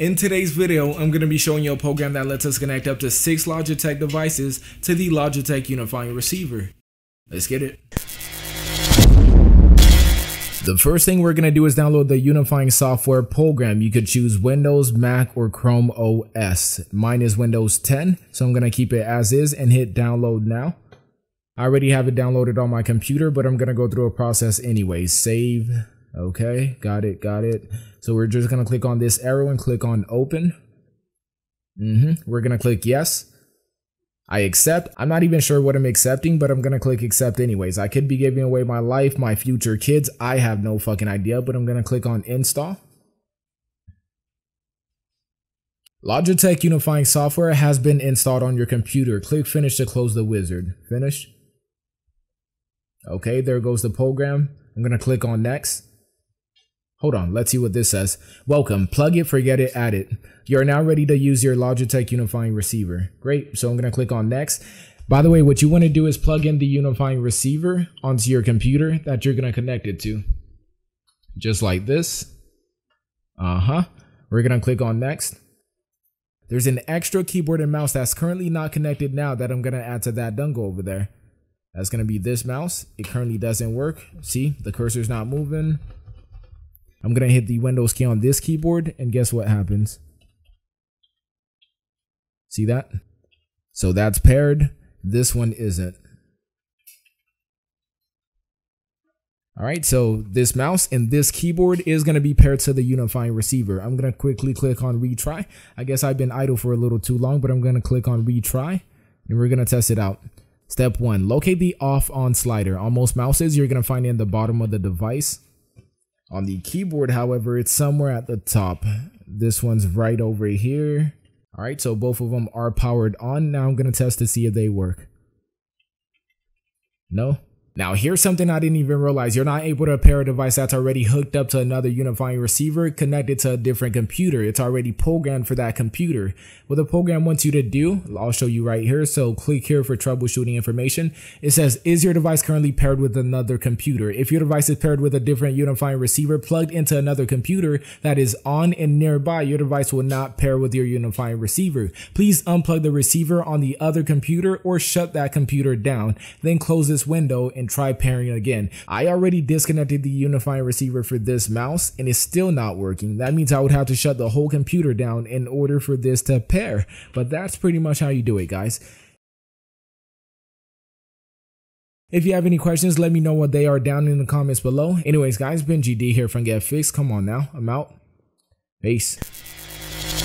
In today's video, I'm going to be showing you a program that lets us connect up to 6 LogiTech devices to the LogiTech Unifying receiver. Let's get it. The first thing we're going to do is download the Unifying software program. You could choose Windows, Mac, or Chrome OS. Mine is Windows 10, so I'm going to keep it as is and hit download now. I already have it downloaded on my computer, but I'm going to go through a process anyway. Save. Okay, got it. So we're just going to click on this arrow and click on open. We're going to click yes. I accept. I'm not even sure what I'm accepting, but I'm going to click accept anyways. I could be giving away my life, my future kids. I have no fucking idea, but I'm going to click on install. LogiTech Unifying software has been installed on your computer. Click finish to close the wizard. Finish. Okay, there goes the program. I'm going to click on next. Hold on, let's see what this says. Welcome, plug it, forget it, add it. You're now ready to use your LogiTech Unifying receiver. Great, so I'm gonna click on next. By the way, what you wanna do is plug in the Unifying receiver onto your computer that you're gonna connect it to. Just like this. We're gonna click on next. There's an extra keyboard and mouse that's currently not connected now that I'm gonna add to that dongle over there. That's gonna be this mouse. It currently doesn't work. See, the cursor's not moving. I'm going to hit the Windows key on this keyboard and guess what happens? See that? So that's paired. This one isn't. All right, so this mouse and this keyboard is going to be paired to the Unifying receiver. I'm going to quickly click on retry. I guess I've been idle for a little too long, but I'm going to click on retry and we're going to test it out. Step 1, locate the off on slider. On most mouses, you're going to find it in the bottom of the device. On the keyboard, however, it's somewhere at the top. This one's right over here. All right, so both of them are powered on. Now I'm going to test to see if they work. No. Now here's something I didn't even realize. You're not able to pair a device that's already hooked up to another Unifying receiver connected to a different computer. It's already programmed for that computer. What the program wants you to do, I'll show you right here. So click here for troubleshooting information. It says, is your device currently paired with another computer? If your device is paired with a different Unifying receiver plugged into another computer that is on and nearby, your device will not pair with your Unifying receiver. Please unplug the receiver on the other computer or shut that computer down. Then close this window and try pairing again. I already disconnected the Unifying receiver for this mouse and it's still not working. That means I would have to shut the whole computer down in order for this to pair. But that's pretty much how you do it, guys. If you have any questions, let me know what they are down in the comments below. Anyways, guys, been GD here from Get Fixed. Come on now, I'm out. Peace.